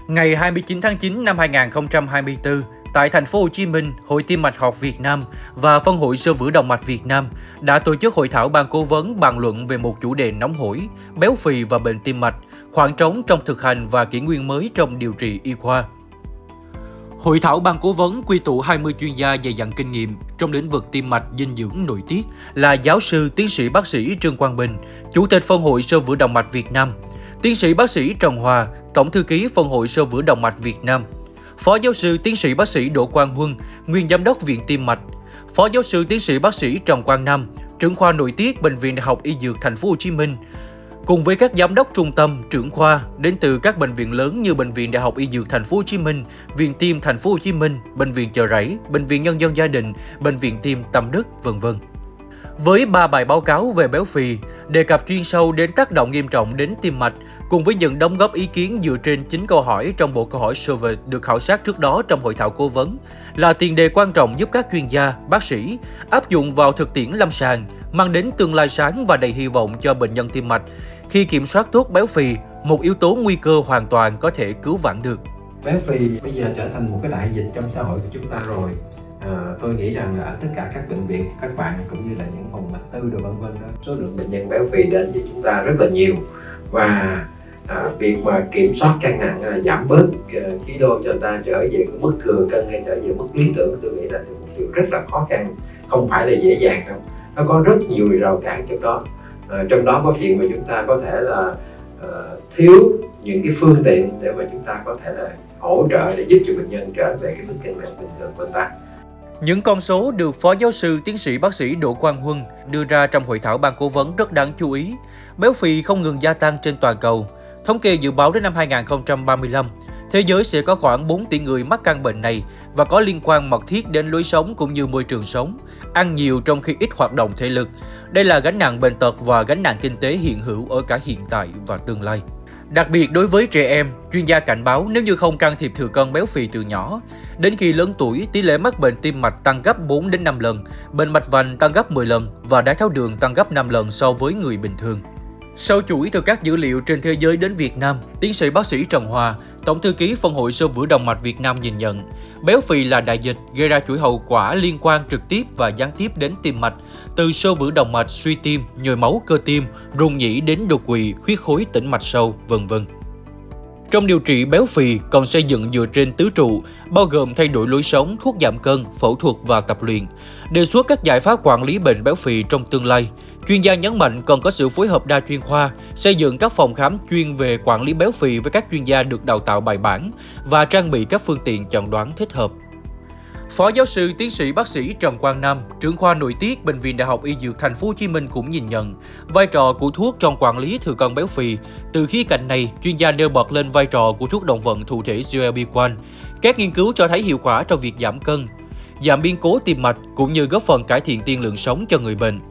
Ngày 29 tháng 9 năm 2024, tại thành phố Hồ Chí Minh, Hội Tim mạch học Việt Nam và Phân hội Xơ vữa động mạch Việt Nam đã tổ chức hội thảo ban cố vấn bàn luận về một chủ đề nóng hổi: béo phì và bệnh tim mạch, khoảng trống trong thực hành và kỷ nguyên mới trong điều trị y khoa. Hội thảo ban cố vấn quy tụ 20 chuyên gia dày dặn kinh nghiệm trong lĩnh vực tim mạch, dinh dưỡng, nội tiết là giáo sư, tiến sĩ bác sĩ Trương Quang Bình, Chủ tịch Phân hội Xơ vữa động mạch Việt Nam, tiến sĩ bác sĩ Trần Hòa, Tổng thư ký Phân hội Xơ vữa động mạch Việt Nam, Phó giáo sư tiến sĩ bác sĩ Đỗ Quang Huân, nguyên giám đốc Viện Tim mạch, Phó giáo sư tiến sĩ bác sĩ Trần Quang Nam, trưởng khoa nội tiết Bệnh viện Đại học Y Dược Thành phố Hồ Chí Minh, cùng với các giám đốc trung tâm, trưởng khoa đến từ các bệnh viện lớn như Bệnh viện Đại học Y Dược Thành phố Hồ Chí Minh, Viện Tim Thành phố Hồ Chí Minh, Bệnh viện Chợ Rẫy, Bệnh viện Nhân dân Gia đình, Bệnh viện Tim Tâm Đức, v.v. Với 3 bài báo cáo về béo phì, đề cập chuyên sâu đến tác động nghiêm trọng đến tim mạch, cùng với những đóng góp ý kiến dựa trên 9 câu hỏi trong bộ câu hỏi survey được khảo sát trước đó trong hội thảo cố vấn, là tiền đề quan trọng giúp các chuyên gia, bác sĩ áp dụng vào thực tiễn lâm sàng, mang đến tương lai sáng và đầy hy vọng cho bệnh nhân tim mạch. Khi kiểm soát tốt béo phì, một yếu tố nguy cơ hoàn toàn có thể cứu vãn được. Béo phì bây giờ trở thành một cái đại dịch trong xã hội của chúng ta rồi. Tôi nghĩ rằng ở tất cả các bệnh viện, các bạn cũng như là những phòng mạch tư rồi vân vân, số lượng bệnh nhân béo phì đến với chúng ta rất là nhiều, và việc mà kiểm soát cân nặng là giảm bớt ký đô cho ta trở về cái mức thừa cân hay trở về mức lý tưởng, tôi nghĩ là một điều rất là khó khăn, không phải là dễ dàng đâu. Nó có rất nhiều rào cản trong đó. Trong đó có chuyện mà chúng ta có thể là thiếu những cái phương tiện để mà chúng ta có thể là hỗ trợ để giúp cho bệnh nhân trở về cái mức cân nặng bình thường của ta. Những con số được Phó giáo sư tiến sĩ bác sĩ Đỗ Quang Huân đưa ra trong hội thảo ban cố vấn rất đáng chú ý. Béo phì không ngừng gia tăng trên toàn cầu. Thống kê dự báo đến năm 2035, thế giới sẽ có khoảng 4 tỷ người mắc căn bệnh này và có liên quan mật thiết đến lối sống cũng như môi trường sống, ăn nhiều trong khi ít hoạt động thể lực. Đây là gánh nặng bệnh tật và gánh nặng kinh tế hiện hữu ở cả hiện tại và tương lai. Đặc biệt đối với trẻ em, chuyên gia cảnh báo nếu như không can thiệp thừa cân béo phì từ nhỏ, đến khi lớn tuổi, tỷ lệ mắc bệnh tim mạch tăng gấp 4 đến 5 lần, bệnh mạch vành tăng gấp 10 lần và đái tháo đường tăng gấp 5 lần so với người bình thường. Sau chuỗi từ các dữ liệu trên thế giới đến Việt Nam, tiến sĩ bác sĩ Trần Hòa, Tổng thư ký Phân hội Xơ vữa động mạch Việt Nam nhìn nhận, béo phì là đại dịch gây ra chuỗi hậu quả liên quan trực tiếp và gián tiếp đến tim mạch, từ xơ vữa động mạch, suy tim, nhồi máu cơ tim, rung nhĩ đến đột quỵ, huyết khối tĩnh mạch sâu, v.v. Trong điều trị béo phì còn xây dựng dựa trên tứ trụ, bao gồm thay đổi lối sống, thuốc giảm cân, phẫu thuật và tập luyện. Đề xuất các giải pháp quản lý bệnh béo phì trong tương lai. Chuyên gia nhấn mạnh cần có sự phối hợp đa chuyên khoa, xây dựng các phòng khám chuyên về quản lý béo phì với các chuyên gia được đào tạo bài bản và trang bị các phương tiện chẩn đoán thích hợp. Phó giáo sư tiến sĩ bác sĩ Trần Quang Nam, trưởng khoa nội tiết Bệnh viện Đại học Y Dược Thành phố Hồ Chí Minh cũng nhìn nhận vai trò của thuốc trong quản lý thừa cân béo phì. Từ khía cạnh này, chuyên gia nêu bật lên vai trò của thuốc động vận thụ thể GLP-1. Các nghiên cứu cho thấy hiệu quả trong việc giảm cân, giảm biến cố tim mạch cũng như góp phần cải thiện tiên lượng sống cho người bệnh.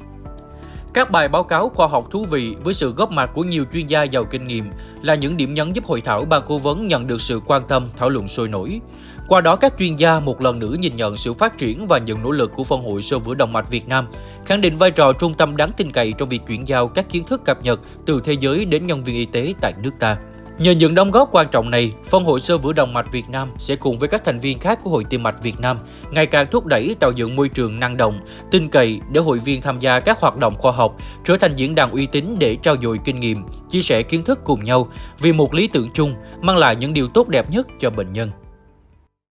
Các bài báo cáo khoa học thú vị với sự góp mặt của nhiều chuyên gia giàu kinh nghiệm là những điểm nhấn giúp hội thảo ban cố vấn nhận được sự quan tâm, thảo luận sôi nổi. Qua đó, các chuyên gia một lần nữa nhìn nhận sự phát triển và những nỗ lực của Phân hội Xơ vữa động mạch Việt Nam, khẳng định vai trò trung tâm đáng tin cậy trong việc chuyển giao các kiến thức cập nhật từ thế giới đến nhân viên y tế tại nước ta. Nhờ những đóng góp quan trọng này, Phân hội Xơ vữa động mạch Việt Nam sẽ cùng với các thành viên khác của Hội Tim mạch Việt Nam ngày càng thúc đẩy tạo dựng môi trường năng động, tin cậy để hội viên tham gia các hoạt động khoa học, trở thành diễn đàn uy tín để trao dồi kinh nghiệm, chia sẻ kiến thức cùng nhau vì một lý tưởng chung mang lại những điều tốt đẹp nhất cho bệnh nhân.